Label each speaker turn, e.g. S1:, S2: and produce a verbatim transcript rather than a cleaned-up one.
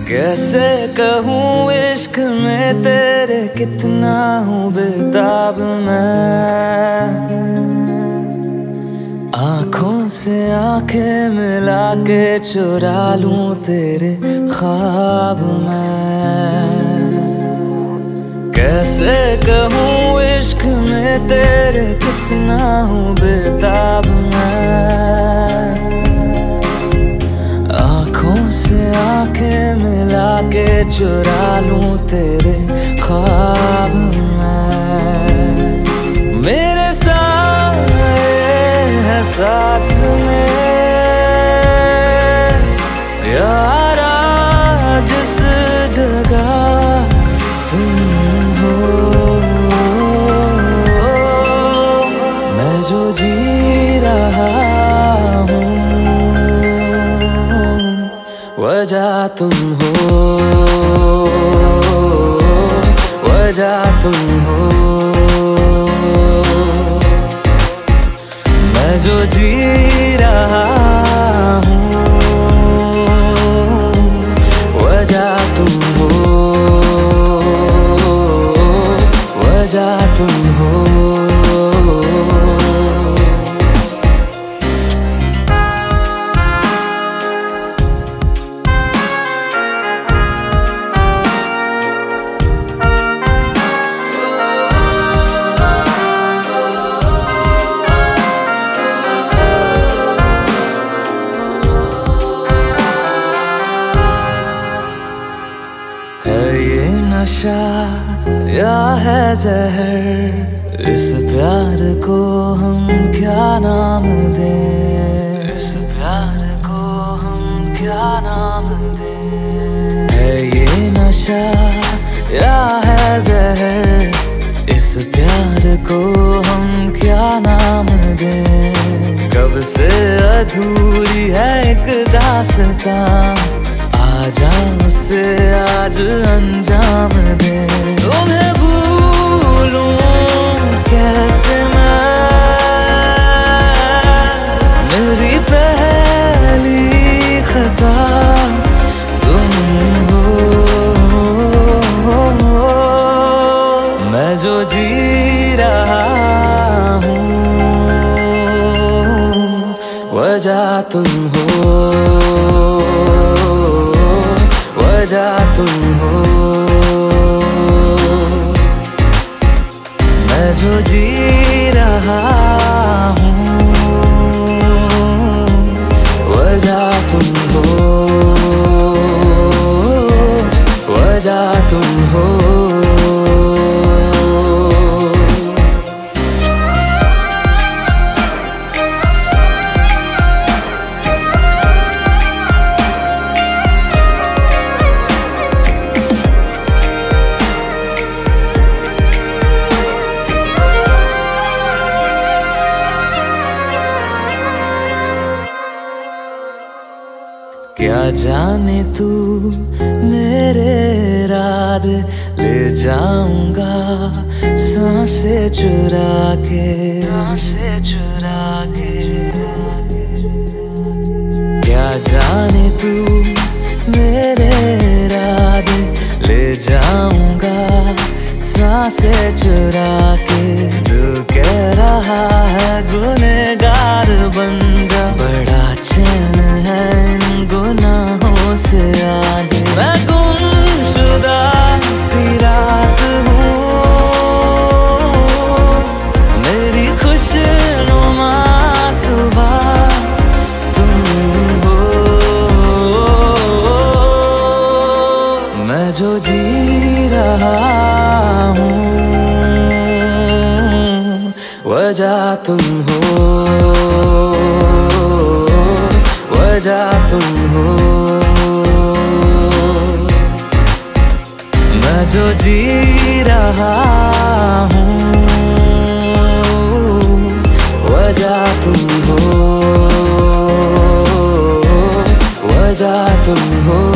S1: कैसे कहूँ इश्क में तेरे कितना हूँ बेताब मैं, आँखों से आंखें मिला के चुरा लूं तेरे ख्वाब मैं। कैसे कहूँ इश्क में तेरे कितना हूँ बेताब मैं, आँखों से आंखें मिला के चुरा लूं तेरे ख्वाब मैं। मेरे साए है साथ में यारा जिस जगह तुम हो, मैं जो जी रहा हूँ वजह तुम हो, वजह तुम हो। मैं जो जी रहा हूँ वजह तुम हो, वजह तुम हो। ये नशा या है जहर, इस प्यार को हम क्या नाम दें, इस प्यार को हम क्या नाम दें। है ये नशा या है जहर, इस प्यार को हम क्या नाम दें। कब से अधूरी है एक दास्तां, आजा उसे आज अंजाम दे। तुम्हें भूलूं कैसे मैं, मेरी पहली खता तुम हो, मैं जो जी रहा हूँ वजह तुम हो, वजह तुम हो। मैं जो जी रहा हूँ वजह तुम हो, वजह तुम हो। क्या जाने तू मेरे इरादे ले जाऊंगा सांसें चुरा के, सांसें चुरा के। क्या जाने तू मेरे इरादे ले जाऊंगा सांसें चुरा के। दिल कह रहा है गुनहगार बन जा, बड़ा चैन है इन गुनाहों से आगे। मैं गुमशुदा सी रात हूँ, मेरी खुशनुमा सुबह तुम हो, मैं जो जी रहा हूँ वजह तुम हो, वजह तुम हो। मैं जो जी रहा हूँ वजह तुम हो, वजह तुम हो।